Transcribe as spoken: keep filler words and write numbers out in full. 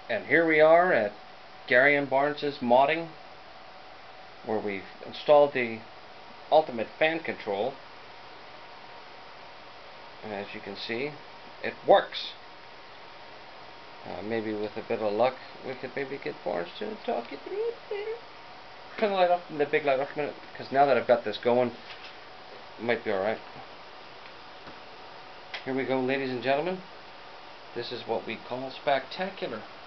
And here we are at Gary and Barnes's modding, where we've installed the ultimate fan control. And as you can see, it works. Uh, maybe with a bit of luck, we could maybe get Barnes to talk it through it later. Turn the light off, the big light off a minute, because now that I've got this going, it might be alright. Here we go, ladies and gentlemen. This is what we call spectacular.